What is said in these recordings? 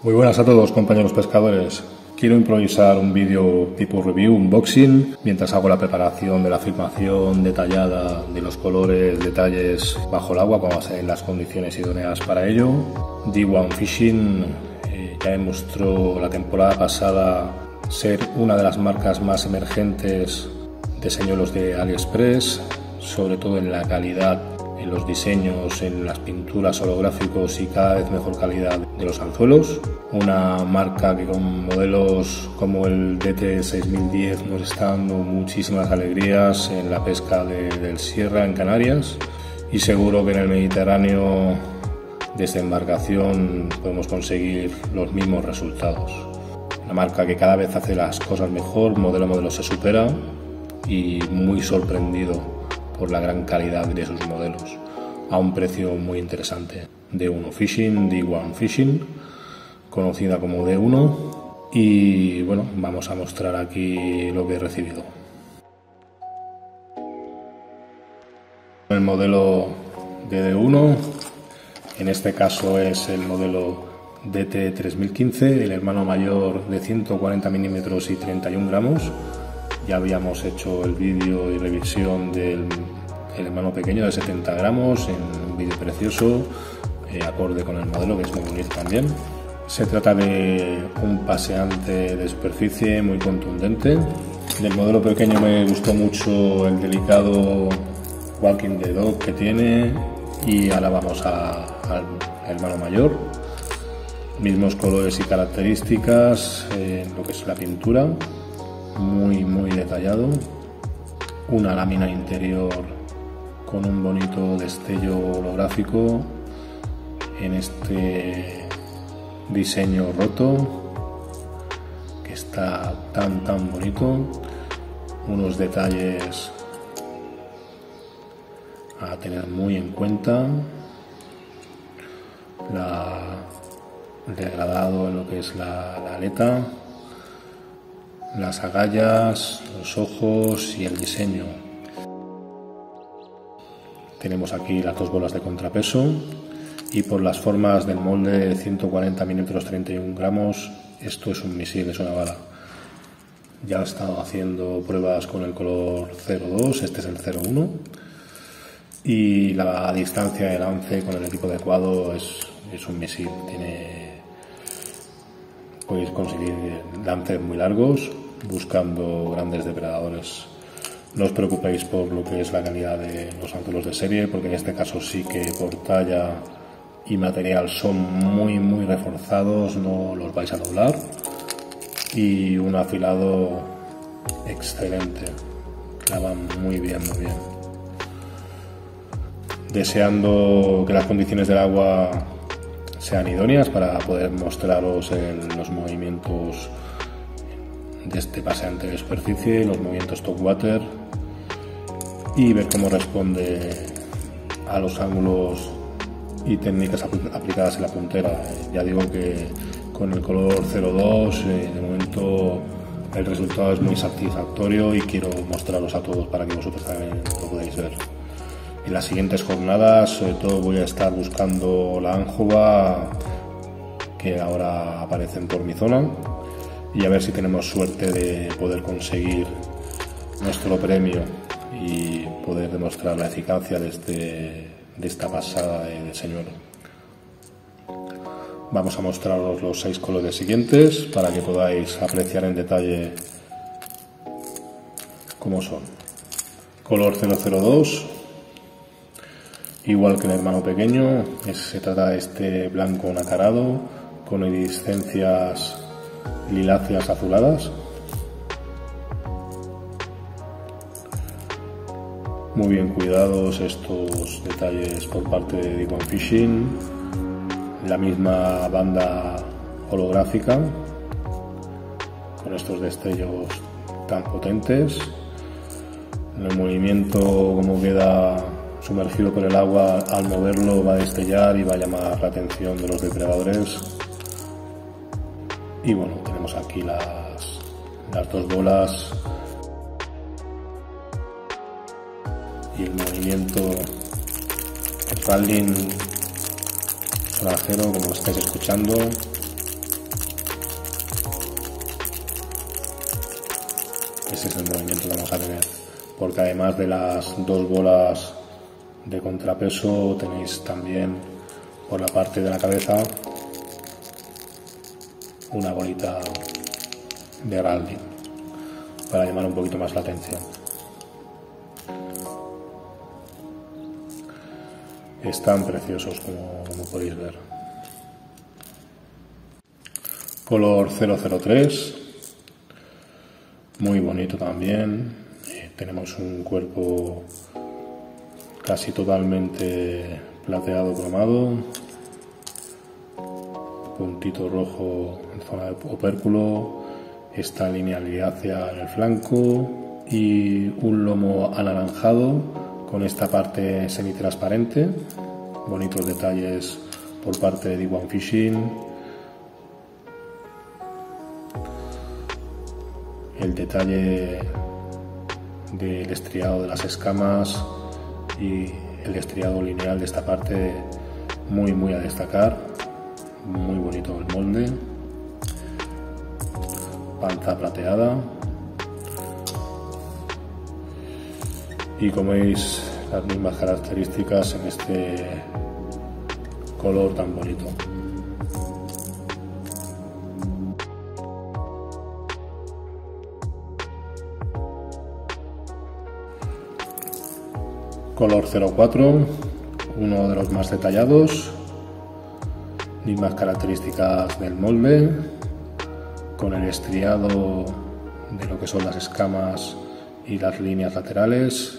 Muy buenas a todos, compañeros pescadores. Quiero improvisar un vídeo tipo review, unboxing, mientras hago la preparación de la filmación detallada de los colores, detalles bajo el agua, cuando sean las condiciones idóneas para ello. D1 Fishing ya demostró la temporada pasada ser una de las marcas más emergentes de señuelos de AliExpress, sobre todo en la calidad, en los diseños, en las pinturas, holográficos y cada vez mejor calidad de los anzuelos. Una marca que con modelos como el DT6010 nos está dando muchísimas alegrías en la pesca del Sierra en Canarias, y seguro que en el Mediterráneo desde embarcación podemos conseguir los mismos resultados. Una marca que cada vez hace las cosas mejor, modelo a modelo se supera, y muy sorprendido por la gran calidad de sus modelos a un precio muy interesante. D1 Fishing, D1 Fishing, conocida como D1, y bueno, vamos a mostrar aquí lo que he recibido. El modelo de D1, en este caso es el modelo DT3015, el hermano mayor de 140 milímetros y 31 gramos. Ya habíamos hecho el vídeo y revisión del hermano pequeño de 70 gramos en un vídeo precioso, acorde con el modelo, que es muy bonito también. Se trata de un paseante de superficie muy contundente. Del modelo pequeño me gustó mucho el delicado Walking the Dog que tiene, y ahora vamos al hermano mayor. Mismos colores y características en lo que es la pintura. Muy detallado, una lámina interior con un bonito destello holográfico en este diseño roto que está tan bonito. Unos detalles a tener muy en cuenta, el degradado en lo que es la aleta, las agallas, los ojos y el diseño. Tenemos aquí las dos bolas de contrapeso, y por las formas del molde de 140 milímetros 31 gramos, esto es un misil, es una bala. Ya he estado haciendo pruebas con el color 02, este es el 01, y la distancia de lance con el equipo adecuado es un misil. Podéis conseguir lances muy largos buscando grandes depredadores. No os preocupéis por lo que es la calidad de los anzuelos de serie, porque en este caso sí que por talla y material son muy reforzados, no los vais a doblar, y un afilado excelente, clavan muy bien. Deseando que las condiciones del agua sean idóneas para poder mostraros los movimientos de este paseante de superficie, los movimientos top water, y ver cómo responde a los ángulos y técnicas aplicadas en la puntera. Ya digo que con el color 02 de momento el resultado es muy satisfactorio, y quiero mostraros a todos para que vosotros también lo podáis ver. En las siguientes jornadas sobre todo voy a estar buscando la ánjova que ahora aparecen por mi zona, y a ver si tenemos suerte de poder conseguir nuestro premio y poder demostrar la eficacia de esta pasada de señuelo. Vamos a mostraros los 6 colores siguientes para que podáis apreciar en detalle cómo son. Color 002, igual que el hermano pequeño, se trata de este blanco nacarado con iridiscencias liláceas azuladas. Muy bien cuidados estos detalles por parte de D1 Fishing. La misma banda holográfica con estos destellos tan potentes. El movimiento, como queda sumergido por el agua, al moverlo va a destellar y va a llamar la atención de los depredadores. Y bueno, tenemos aquí las dos bolas y el movimiento paddling sonajero, como lo estáis escuchando. ese es el movimiento que vamos a tener, porque además de las dos bolas de contrapeso tenéis también por la parte de la cabeza una bolita de heralding para llamar un poquito más la atención. Están preciosos como podéis ver. Color 003, muy bonito también. Tenemos un cuerpo casi totalmente plateado cromado, puntito rojo en zona de opérculo, esta línea grisácea en el flanco y un lomo anaranjado con esta parte semitransparente. Bonitos detalles por parte de D1 Fishing. El detalle del estriado de las escamas y el estriado lineal de esta parte muy a destacar. Muy bonito el molde. Panza plateada. Y como veis, las mismas características en este color tan bonito. Color 04, uno de los más detallados, mismas características del molde, con el estriado de lo que son las escamas y las líneas laterales,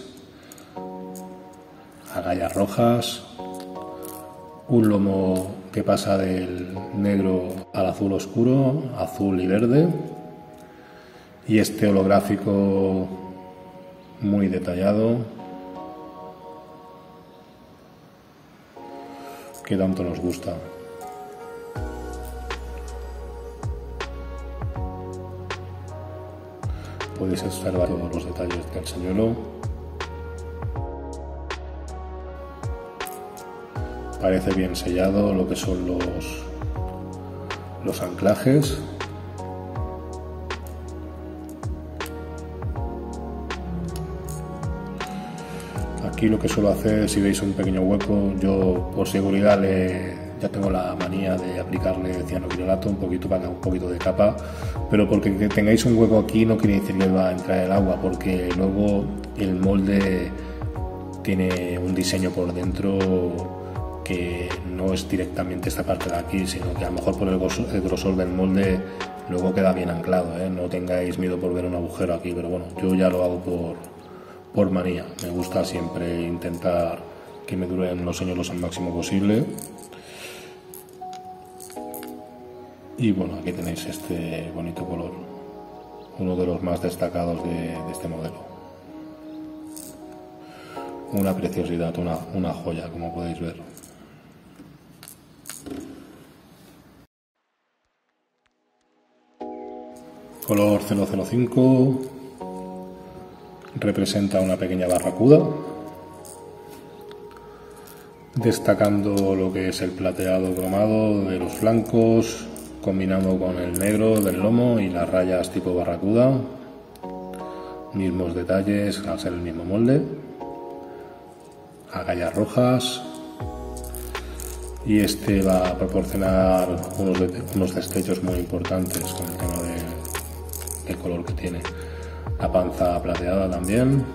agallas rojas, un lomo que pasa del negro al azul oscuro, azul y verde, y este holográfico muy detallado que tanto nos gusta. Podéis observar todos los detalles del señuelo. Parece bien sellado lo que son los anclajes. Aquí lo que suelo hacer, si veis un pequeño hueco, yo por seguridad ya tengo la manía de aplicarle cianoquinoloto un poquito para que haga un poquito de capa, pero porque que tengáis un hueco aquí no quiere decir que va a entrar el agua, porque luego el molde tiene un diseño por dentro que no es directamente esta parte de aquí, sino que a lo mejor por el grosor del molde luego queda bien anclado, ¿eh? No tengáis miedo por ver un agujero aquí, pero bueno, yo ya lo hago por manía. Me gusta siempre intentar que me duren los señuelos al máximo posible. Y bueno, aquí tenéis este bonito color, uno de los más destacados de este modelo. Una preciosidad, una joya, como podéis ver. Color 005, representa una pequeña barracuda, destacando lo que es el plateado cromado de los flancos, combinado con el negro del lomo y las rayas tipo barracuda, mismos detalles al ser el mismo molde, agallas rojas, y este va a proporcionar unos destellos muy importantes con el tema del color que tiene. La panza plateada también.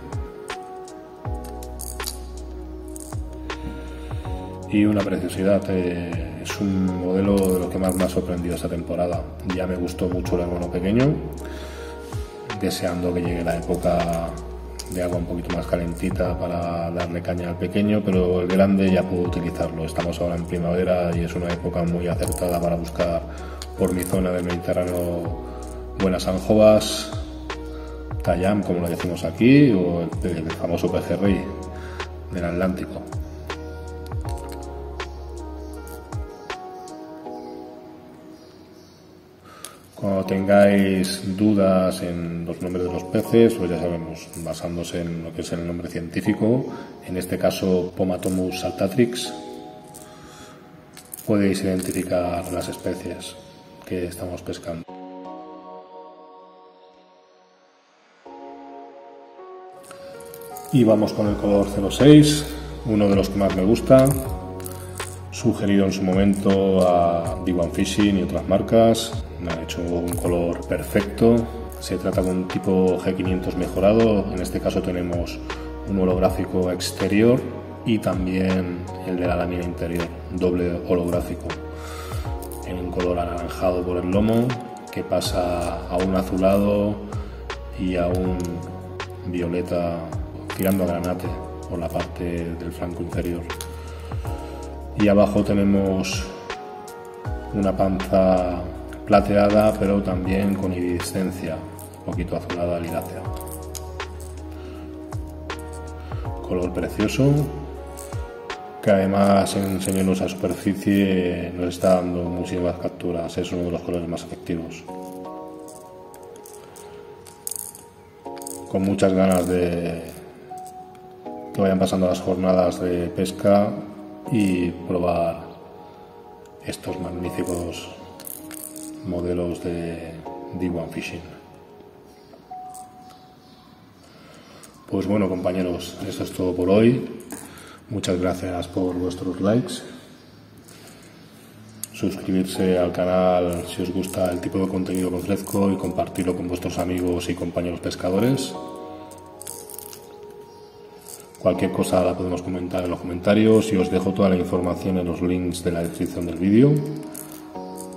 Y una preciosidad, es un modelo de lo que más me ha sorprendido esta temporada. Ya me gustó mucho el hermano pequeño, deseando que llegue la época de agua un poquito más calentita para darle caña al pequeño, pero el grande ya puedo utilizarlo. Estamos ahora en primavera y es una época muy acertada para buscar por mi zona del Mediterráneo buenas anjovas, tallam, como lo decimos aquí, o el famoso pejerrey del Atlántico. Cuando tengáis dudas en los nombres de los peces, pues ya sabemos, basándose en lo que es el nombre científico, en este caso Pomatomus saltatrix, podéis identificar las especies que estamos pescando. Y vamos con el color 06, uno de los que más me gusta, sugerido en su momento a D1 Fishing y otras marcas. Me han hecho un color perfecto. Se trata de un tipo G500 mejorado. En este caso tenemos un holográfico exterior y también el de la lámina interior, doble holográfico, en un color anaranjado por el lomo que pasa a un azulado y a un violeta tirando a granate por la parte del flanco inferior. Y abajo tenemos una panza plateada, pero también con iridiscencia, un poquito azulada lilácea. Color precioso, que además enseñando esa superficie nos está dando muchísimas capturas. Es uno de los colores más efectivos. Con muchas ganas de que vayan pasando las jornadas de pesca y probar estos magníficos modelos de D1 Fishing. Pues bueno, compañeros, eso es todo por hoy. Muchas gracias por vuestros likes. Suscribirse al canal si os gusta el tipo de contenido que ofrezco y compartirlo con vuestros amigos y compañeros pescadores. Cualquier cosa la podemos comentar en los comentarios y os dejo toda la información en los links de la descripción del vídeo.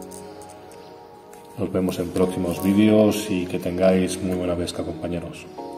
Nos vemos en próximos vídeos y que tengáis muy buena pesca, compañeros.